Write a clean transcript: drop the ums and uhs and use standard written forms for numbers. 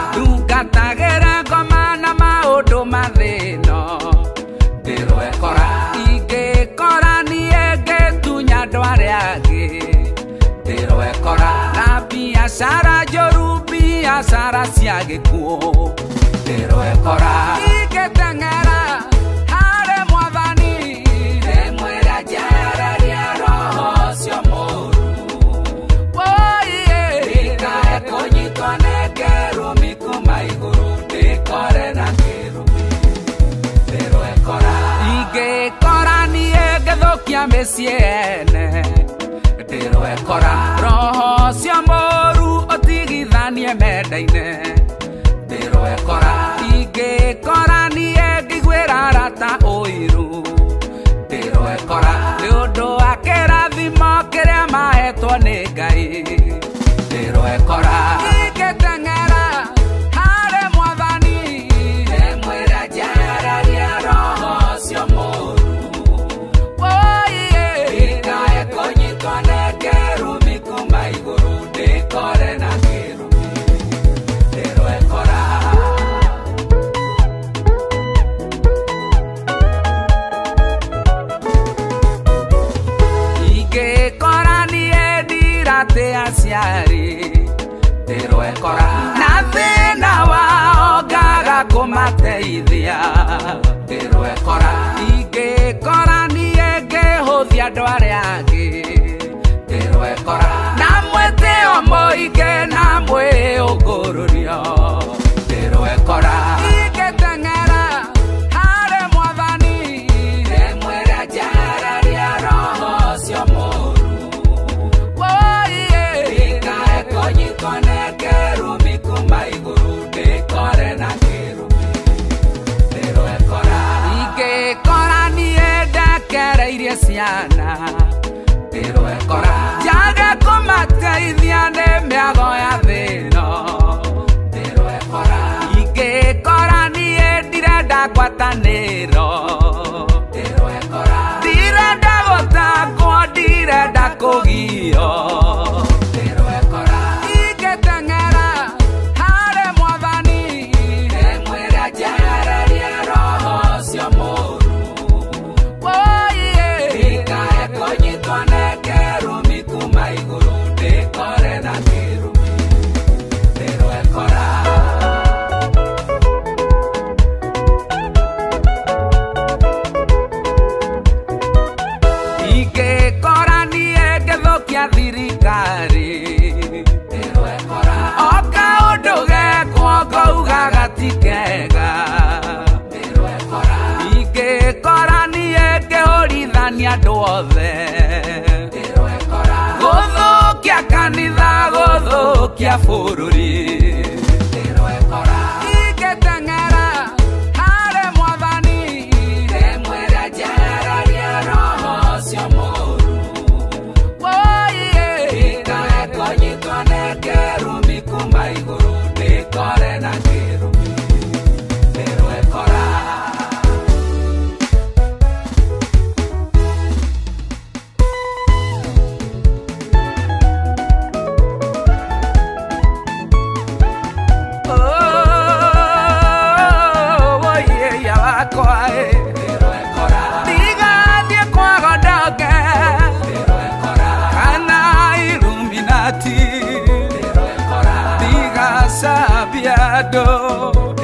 Tungatagera ngoma na maundu mathino ndiroekora ingikora nie ngitunya andu aria angi ndiroekora na biacara njoru biacara cia gikuo ndiroekora ingiteng'era harĩ Mwathani ndĩmwĩre njehererie roho cio mũũru ndikae kũnyitwo nĩ kĩrumi kuma igũrũ ndĩkore na kĩrumi ndiroekora ingĩkora niĩ ngĩthũkia mĩciĩ ene ndiroekora roho cio mũũru ũtigithanie menda-inĩ ndiroekora ingĩkora niĩ ngĩiguĩra arata ũiru ndiroekora nĩ ũndũ wa kĩrathimo kĩrĩa mahetwo nĩ Ngai ndiroekora ingĩteng'era harĩ Mwathani ndĩmwĩre njehererie roho cio mũũru ndikae kũnyitwo nĩ kĩrumi kuma igũrũ ndĩkore na kĩrumi ndiroekora ingĩkora niĩ ndiratĩ aciari ndiroekora na thĩna wao ngaga kũmateithia ndiroekora ingĩkora niĩ ngĩhũthia andũ arĩa angĩ ndiroekora na mwĩtĩo mũingĩ na mwĩũngũrũrio ndiroekora ingĩteng'era harĩ Mwathani ndĩmwĩre njehererie roho cio mũũru ndikae kũnyitwo nĩ kĩrumi kuma igũrũ ndĩkore na kĩrumi ndiroekora ingĩkora niĩ ndekereirie ciana ndiroekora njage kũmateithia nĩ mĩago ya thĩno ndiroekora ingĩkora niĩ ndirenda ngwatanĩro ndiroekora ndirenda gũtangwo ndirenda kũgio ndiroekora ingĩteng'era harĩ Mwathani ndĩmwĩre njehererie roho cio mũũru ndikae kũnyitwo nĩ kĩrumi kuma igũrũ ndĩkore na kĩrumi ndiroekora ingĩkora niĩ ngĩthũkia thirikari ndiroekora o kaũndũ gekwo ngauga gatikega ndiroekora ingĩkora niĩ ngĩhũrithania andũ othe ndiroekora gũthũkia kanitha gũthũkia bũrũri ndiroekora ingĩteng'era harĩ Mwathani ndĩmwĩre njehererie roho cio mũũru ndikae kũnyitwo nĩ kĩrumi kuma igũrũ ndĩkore na kĩrumi ndiroekora ndigathiĩ kwago ndoke kana Illuminati ndigacambia andũ